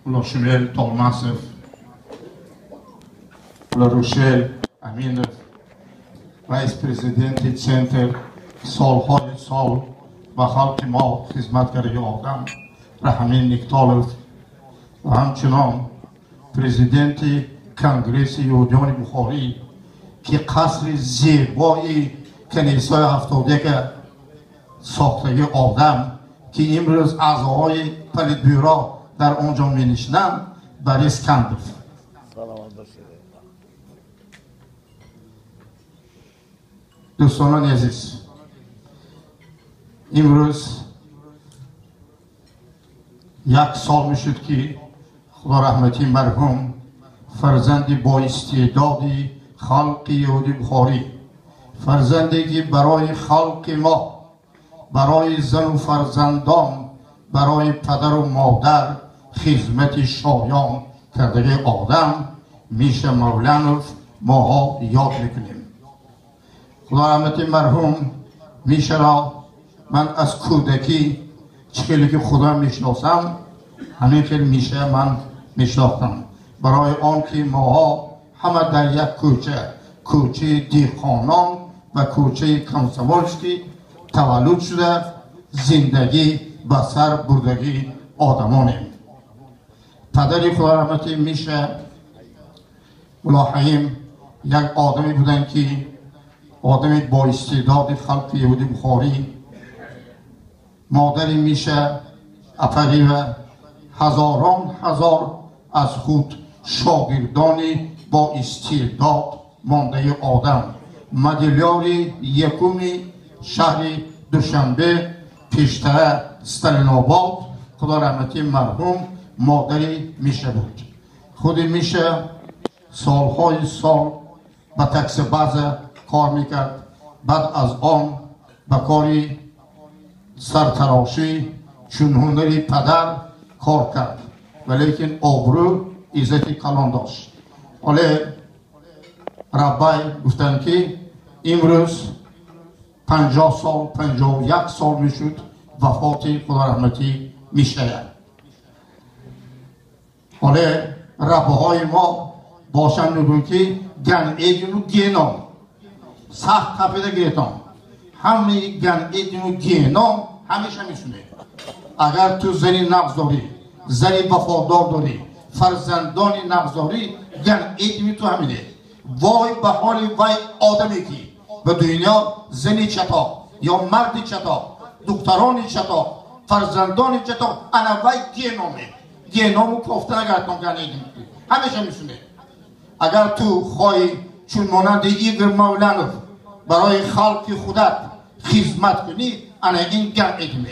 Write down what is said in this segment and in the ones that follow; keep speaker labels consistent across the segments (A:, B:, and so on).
A: لاشمیل تولماسف، لاروشل امینف، رئیس پرزیدنت سنتر سالهای سال و خلق ما خدمتگری آدم رحمین نیکتالوف و همچنان پرزیدنت کنگرس یهودیان بخاری که قصر زیبای کنیسای 71 ساختگی آدم که امروز اعضاهای پلیتبیرو در آنجا می نشینند برای اسکندف. دوستان عزیز، امروز یک سال می شد که خدا رحمتی مرحوم فرزندی با استعدادی خلق یهودی بخاری، فرزندی که برای خلق ما، برای زن و فرزندان، برای پدر و مادر خدمت شایان کرده آدم میشه مولانوف ماها یاد میکنیم. خدا رحمتی مرحوم میشه را من از کودکی چخیلی که خدا میشناسم همین که میشه من میشناختم، برای آن که ماها همه در یک کوچه دیخانان و کوچه کمسوالشتی تولد شده زندگی به سر بردگی آدمانیم. پدری خدا رحمتی میشه ملاحیم یک آدمی بودن که آدمی با استعداد خلق یهودی بخاری، مادری میشه افقی و هزاران هزار از خود شاگردانی با استعداد مانده آدم، مدلیاری یکمی شهر دوشنبه پیشتر استالین آباد خدا رحمتی مرحوم مادری میشه بود. خود میشه سالهای سال با تکس باز کار میکرد، بعد از آن با کاری سرتراشی چون هنری پدر کار کرد ولیکن آبرو عزت کلان داشت. ولی ربای گفتن که امروز 50 سال 51 سال میشد وفات خدا رحمتی میشه. ولی ربهای ما باشن میگن که گن ایدینو گینام سخت تپیده گیتام همه گن ایدینو گینام همیشه میشونه. اگر تو زنی نقص داری، زنی وفادار داری، فرزندانی نقص داری، گن ایدینی تو همینه. وای به حال وای آدمی که به دنیا زنی چطا یا مردی چطا، دخترانی چطا، فرزندانی چطا، انا وای گینامو کفته نگردم گن ایدینی همیشه میشونه. اگر تو خواهی چون مانند ایگر مولانوف برای خلق خودت خدمت کنی، انا این گن ایدینه.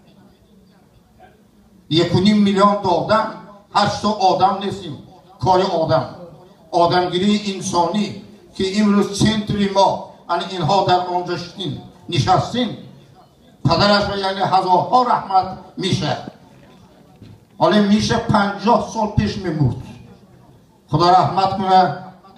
A: 1.5 میلیون دادم 8 آدم نیستیم. کار آدمگیری انسانی که امروز سنتری ما اینها در آنجا نشستیم، پدرش یعنی هزارها رحمت میشه. حالا میشه 50 سال پیش میمرد. خدا رحمت کنه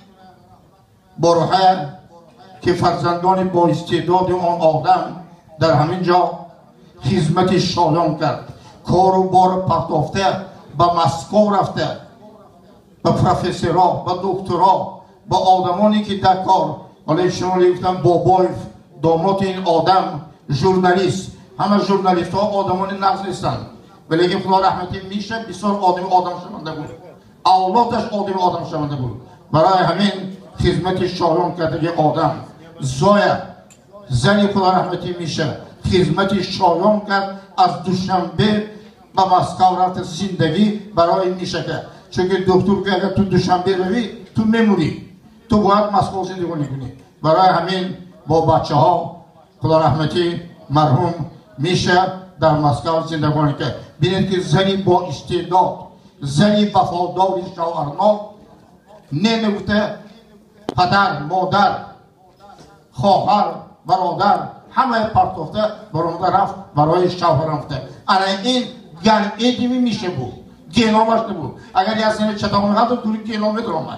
A: بروحه که فرزندان با استعداد آن آدم در همین جا خدمت شایان کرد. کار و بار پرداخته، به مسکو رفته، به پروفسورا، به دکترا، به آدمانی که در کار، حالا شما گفتن بابای داماد این آدم ژورنالیست، همه ژورنالیست ها آدمانی نقص نیستن ولی که خدا رحمتی میشه بسیار آدم شونده بود، اولادش آدم شونده بود. برای همین خدمت شایان کرده آدم زایه زنی خدا رحمتی میشه خدمت شایان کرد. از دوشنبه به مسکو رفت زندگی برای میشه که چون که دکتر که اگر تو دوشنبه روی تو میمونی، تو باید مسکو زندگی کنی. برای همین با بچه ها خدا رحمتی مرحوم میشه در مسکو زندگی کرد. بینید که زنی با استعداد، زنی وفادار شوهرناک، نمیگفته پدر، مادر، خواهر، برادر همه پرتافته برونده رفت برای شوهر رفته. انا این گن ایدیمی میشه بود، گینامش نبود. اگر یه زنی چطور حتی دوری گینام ندارم.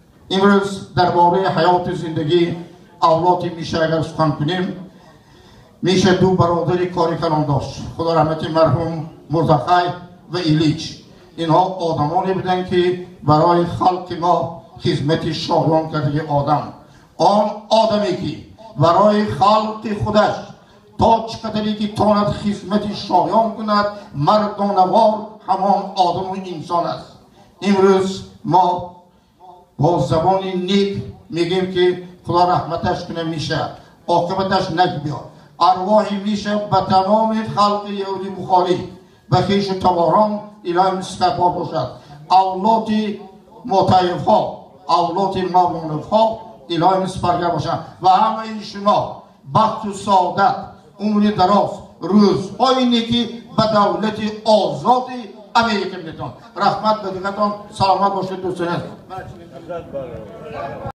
A: امروز درباره حیات زندگی اولاد میشه اگر سخن کنیم، میشه دو برادری کاری کلان داشت، خدا رحمتی مرحوم مرزاخی و ایلیچ. اینها آدمانی بودن که برای خلق ما خدمت شایان کرده. آن آدمی که برای خلق خودش تا چقدری که تاند خدمت شایان کند، مردانوار همان آدم و انسان است. امروز ما با زبان نیک میگیم که خدا رحمتش کنه، میشه عاقبتش نک بیاد. ارواحی میشه به تمام خلق یهودی بخاری و خیش تباران الهی مستقبال باشد. اولاد مطیف ها، اولاد مولانف ها الهی مستقبال باشد و همه شما بخت و سعادت، عمر دراز، روزهای نیکی به دولت آزاد امریکا میتون. رحمت به دیگرتان، سلامت باشید دوستان.